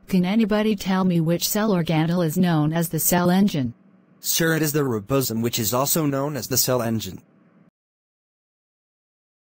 Can anybody tell me which cell organelle is known as the cell engine? Sir, it is the ribosome, which is also known as the cell engine.